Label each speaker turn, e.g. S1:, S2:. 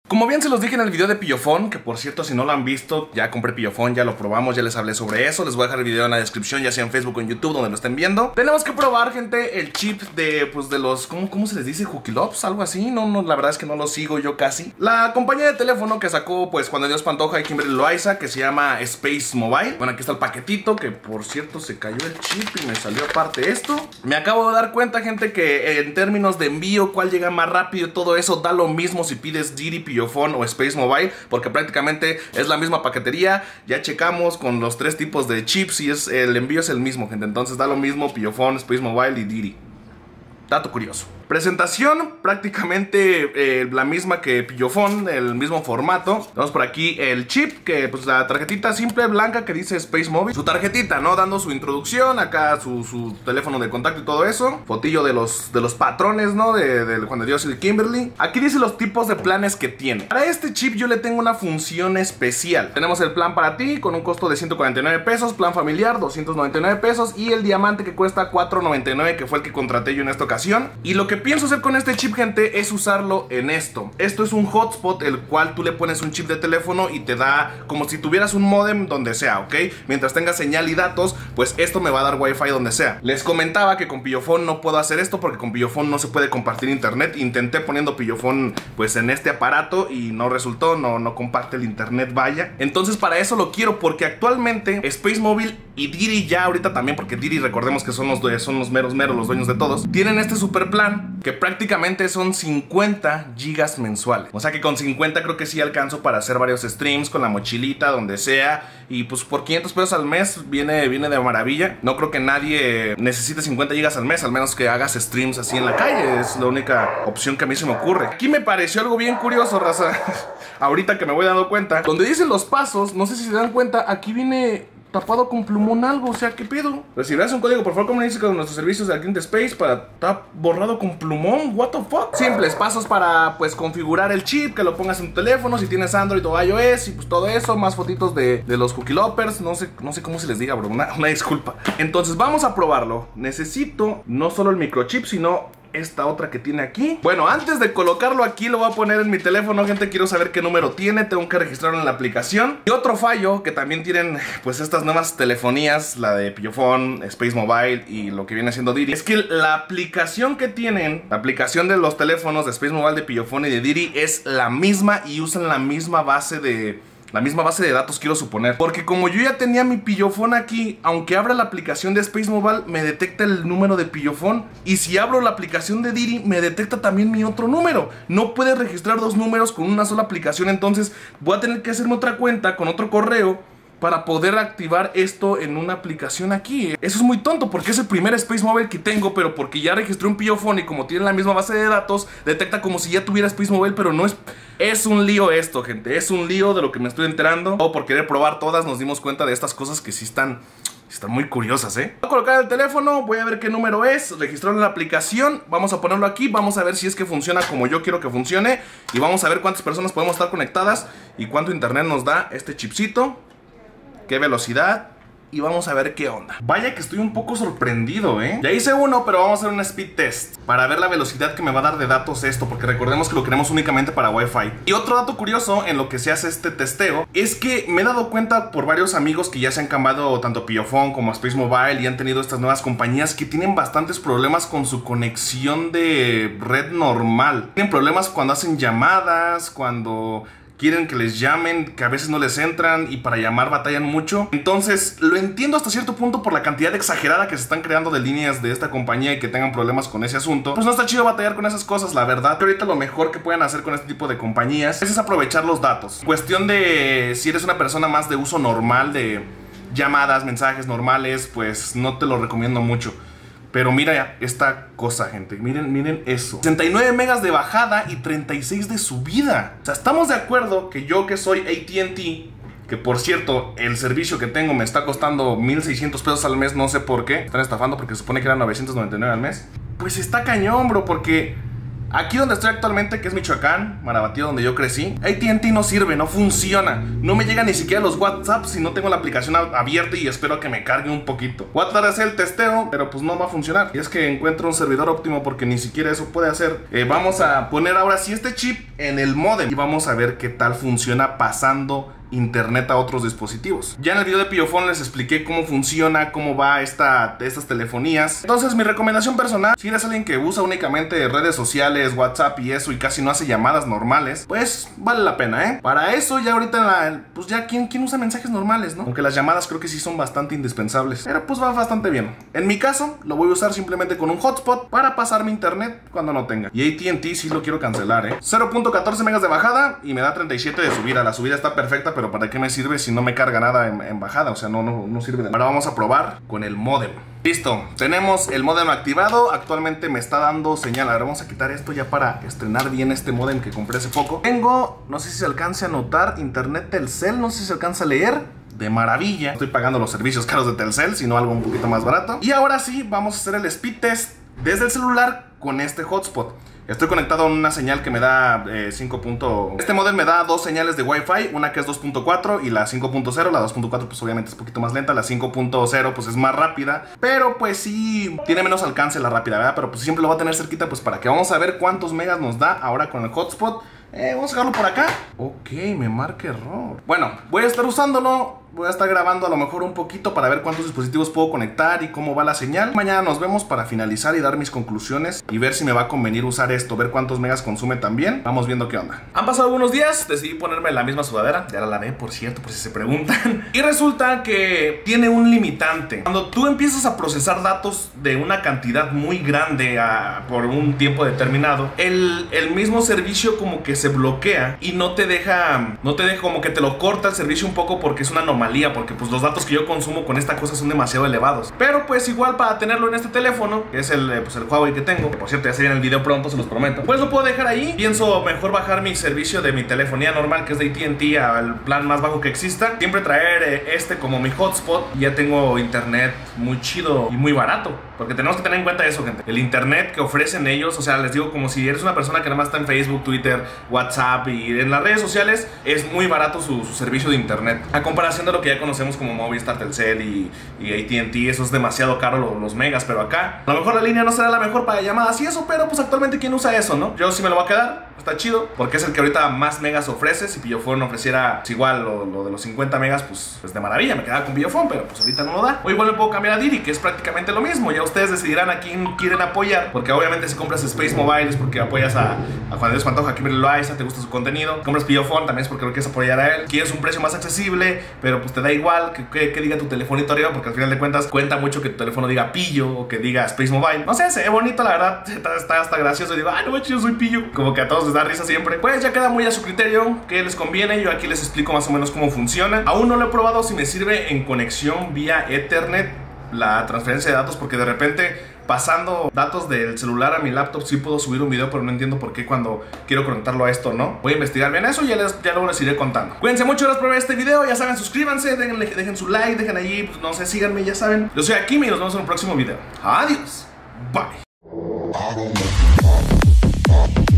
S1: Como bien se los dije en el video de Pillofón, que por cierto si no lo han visto, ya compré Pillofón, ya lo probamos, ya les hablé sobre eso. Les voy a dejar el video en la descripción, ya sea en Facebook o en YouTube, donde lo estén viendo. Tenemos que probar, gente, el chip de, pues de los, ¿cómo se les dice? Jukilops, algo así. No, la verdad es que no lo sigo yo casi. La compañía de teléfono que sacó, pues, Juan de Dios Pantoja y Kimberly Loaiza, que se llama Space Mobile. Bueno, aquí está el paquetito, que por cierto se cayó el chip y me salió aparte esto. Me acabo de dar cuenta, gente, que en términos de envío, cuál llega más rápido, todo eso da lo mismo si pides Didi, Pillofón o Space Mobile, porque prácticamente es la misma paquetería. Ya checamos con los tres tipos de chips y el envío es el mismo, gente. Entonces da lo mismo Pillofón, Space Mobile y Didi. Dato curioso. Presentación prácticamente la misma que Pillofón, el mismo formato. Tenemos por aquí el chip, que pues la tarjetita simple blanca que dice Space Mobile. Su tarjetita, ¿no? Dando su introducción, acá su teléfono de contacto y todo eso. Fotillo de los patrones, ¿no? Del Juan de Dios y de Kimberly. Aquí dice los tipos de planes que tiene. Para este chip yo le tengo una función especial. Tenemos el plan para ti con un costo de 149 pesos, plan familiar 299 pesos y el diamante que cuesta 499, que fue el que contraté yo en esta ocasión. Y lo que pienso hacer con este chip, gente, es usarlo en esto. Esto es un hotspot, el cual tú le pones un chip de teléfono y te da como si tuvieras un modem donde sea, ¿ok? Mientras tenga señal y datos, pues esto me va a dar wifi donde sea. Les comentaba que con Pillofón no puedo hacer esto porque con Pillofón no se puede compartir internet. Intenté poniendo Pillofón pues en este aparato y no resultó, no comparte el internet, vaya. Entonces para eso lo quiero, porque actualmente Space Mobile y Didi ya ahorita también, porque Didi recordemos que son los meros los dueños de todos, tienen este super plan que prácticamente son 50 gigas mensuales. O sea que con 50 creo que sí alcanzo para hacer varios streams con la mochilita, donde sea. Y pues por 500 pesos al mes viene de maravilla. No creo que nadie necesite 50 gigas al mes, al menos que hagas streams así en la calle. Es la única opción que a mí se me ocurre. Aquí me pareció algo bien curioso, raza. Ahorita que me voy dando cuenta, donde dicen los pasos, no sé si se dan cuenta, aquí viene tapado con plumón algo, o sea, ¿qué pedo? Recibirás un código, por favor comuníquese con nuestros servicios de Client Space para estar borrado con plumón, what the fuck. Simples pasos para, pues, configurar el chip, que lo pongas en tu teléfono, si tienes Android o iOS, y pues todo eso, más fotitos de los Jukiloppers, no sé cómo se les diga, bro, una disculpa. Entonces vamos a probarlo. Necesito no solo el microchip, sino esta otra que tiene aquí. Bueno, antes de colocarlo aquí, lo voy a poner en mi teléfono, gente. Quiero saber qué número tiene, tengo que registrarlo en la aplicación. Y otro fallo que también tienen, pues, estas nuevas telefonías, la de Pillofón, Space Mobile y lo que viene siendo Didi, es que la aplicación que tienen, la aplicación de los teléfonos de Space Mobile, de Pillofón y de Didi, es la misma y usan la misma base de datos, quiero suponer. Porque como yo ya tenía mi Pillofón aquí, aunque abra la aplicación de Space Mobile, me detecta el número de Pillofón. Y si abro la aplicación de Didi, me detecta también mi otro número. No puedes registrar dos números con una sola aplicación. Entonces voy a tener que hacerme otra cuenta con otro correo para poder activar esto en una aplicación aquí. Eso es muy tonto porque es el primer Space Mobile que tengo, pero porque ya registré un Pillofón y como tiene la misma base de datos, detecta como si ya tuviera Space Mobile, pero no es... Es un lío esto, gente. Es un lío de lo que me estoy enterando. O por querer probar todas nos dimos cuenta de estas cosas que sí están muy curiosas, ¿eh? Voy a colocar el teléfono, voy a ver qué número es, registrarlo en la aplicación, vamos a ponerlo aquí, vamos a ver si es que funciona como yo quiero que funcione. Y vamos a ver cuántas personas podemos estar conectadas y cuánto internet nos da este chipcito, qué velocidad. Y vamos a ver qué onda. Vaya que estoy un poco sorprendido, ¿eh? Ya hice uno, pero vamos a hacer un speed test para ver la velocidad que me va a dar de datos esto, porque recordemos que lo queremos únicamente para Wi-Fi. Y otro dato curioso en lo que se hace este testeo es que me he dado cuenta por varios amigos que ya se han cambiado tanto Pillofón como Space Mobile y han tenido estas nuevas compañías que tienen bastantes problemas con su conexión de red normal. Tienen problemas cuando hacen llamadas, cuando quieren que les llamen, que a veces no les entran y para llamar batallan mucho. Entonces lo entiendo hasta cierto punto por la cantidad exagerada que se están creando de líneas de esta compañía y que tengan problemas con ese asunto. Pues no está chido batallar con esas cosas, la verdad. Que ahorita lo mejor que pueden hacer con este tipo de compañías es aprovechar los datos. Cuestión de si eres una persona más de uso normal, de llamadas, mensajes normales, pues no te lo recomiendo mucho. Pero mira esta cosa, gente. Miren eso. 69 megas de bajada y 36 de subida. O sea, estamos de acuerdo que yo, que soy AT&T, que por cierto, el servicio que tengo me está costando 1,600 pesos al mes. No sé por qué. Están estafando porque se supone que eran 999 al mes. Pues está cañón, bro, porque Aquí donde estoy actualmente, que es Michoacán, Marabatío, donde yo crecí, AT&T no sirve, no funciona. No me llegan ni siquiera los WhatsApp si no tengo la aplicación abierta y espero que me cargue un poquito. Voy a tratar de hacer el testeo, pero pues no va a funcionar. Y es que encuentro un servidor óptimo porque ni siquiera eso puede hacer. Vamos a poner ahora sí este chip en el módem y vamos a ver qué tal funciona pasando internet a otros dispositivos. Ya en el video de Pillofón les expliqué cómo funciona, cómo va estas telefonías. Entonces mi recomendación personal, si eres alguien que usa únicamente redes sociales, WhatsApp y eso, y casi no hace llamadas normales, pues vale la pena, Para eso ya ahorita, pues ya ¿quién usa mensajes normales, no? Aunque las llamadas creo que sí son bastante indispensables, pero pues va bastante bien. En mi caso, lo voy a usar simplemente con un hotspot para pasar mi internet cuando no tenga. Y AT&T sí lo quiero cancelar, 0.14 megas de bajada y me da 37 de subida. La subida está perfecta, pero ¿para qué me sirve si no me carga nada en bajada? O sea, no sirve de nada. Ahora vamos a probar con el módem. Listo, tenemos el módem activado. Actualmente me está dando señal. Ahora vamos a quitar esto ya para estrenar bien este módem que compré hace poco. Tengo, no sé si se alcance a notar, internet Telcel, no sé si se alcanza a leer. De maravilla. Estoy pagando los servicios caros de Telcel, sino algo un poquito más barato. Y ahora sí, vamos a hacer el speed test desde el celular con este hotspot. Estoy conectado a una señal que me da 5. Este modem me da dos señales de Wi-Fi, una que es 2.4 y la 5.0. La 2.4 pues obviamente es un poquito más lenta, la 5.0 pues es más rápida, pero pues sí tiene menos alcance la rápida, ¿verdad? Pero pues siempre lo va a tener cerquita, pues para que vamos a ver cuántos megas nos da ahora con el hotspot. Vamos a dejarlo por acá. Ok, me marca error. Bueno, voy a estar usándolo. Voy a estar grabando a lo mejor un poquito para ver cuántos dispositivos puedo conectar y cómo va la señal. Mañana nos vemos para finalizar y dar mis conclusiones y ver si me va a convenir usar esto, ver cuántos megas consume también. Vamos viendo qué onda. Han pasado algunos días, decidí ponerme la misma sudadera. Ya la lavé, por cierto, por si se preguntan. Y resulta que tiene un limitante. Cuando tú empiezas a procesar datos de una cantidad muy grande por un tiempo determinado, el mismo servicio como que se bloquea y no te deja como que te lo corta el servicio un poco porque es una anomalía, porque pues los datos que yo consumo con esta cosa son demasiado elevados. Pero pues igual para tenerlo en este teléfono, que es el Huawei que tengo, que por cierto ya se viene el video pronto, se los prometo, pues lo puedo dejar ahí. Pienso mejor bajar mi servicio de mi telefonía normal, que es de AT&T, al plan más bajo que exista. Siempre traer como mi hotspot y ya tengo internet muy chido y muy barato. Porque tenemos que tener en cuenta eso, gente. El internet que ofrecen ellos, o sea, les digo, como si eres una persona que nada más está en Facebook, Twitter, WhatsApp y en las redes sociales, es muy barato su servicio de internet. A comparación de lo que ya conocemos como Movistar, Telcel y AT&T, eso es demasiado caro los megas. Pero acá, a lo mejor la línea no será la mejor para llamadas y eso, pero pues actualmente ¿quién usa eso, no? Yo sí me lo voy a quedar. Está chido, porque es el que ahorita más megas ofrece. Si Pillofón ofreciera pues igual lo de los 50 megas, pues de maravilla, me quedaba con Pillofón, pero pues ahorita no lo da. O igual me puedo cambiar a Didi, que es prácticamente lo mismo. Ya ustedes decidirán a quién quieren apoyar, porque obviamente si compras Space Mobile es porque apoyas a Juan Dios Pantoja, a Kimberly Loaiza, te gusta su contenido. Si compras Pillofón también es porque lo quieres apoyar a él. Quieres un precio más accesible, pero pues te da igual que diga tu telefonito arriba, porque al final de cuentas cuenta mucho que tu teléfono diga Pillo o que diga Space Mobile. No sé, se ve bonito, la verdad, está hasta gracioso. Y digo, no, yo soy Pillo. Como que a todos les da risa siempre. Pues ya queda muy a su criterio qué les conviene. Yo aquí les explico más o menos cómo funciona. Aún no lo he probado si me sirve en conexión vía Ethernet la transferencia de datos, porque de repente pasando datos del celular a mi laptop sí puedo subir un video, pero no entiendo por qué cuando quiero conectarlo a esto no. Voy a investigar bien eso y ya luego les iré contando. Cuídense mucho, gracias por ver este video. Ya saben, suscríbanse, dejen su like, dejen allí, pues, no sé, síganme, ya saben. Yo soy Akimi y nos vemos en un próximo video. Adiós. Bye.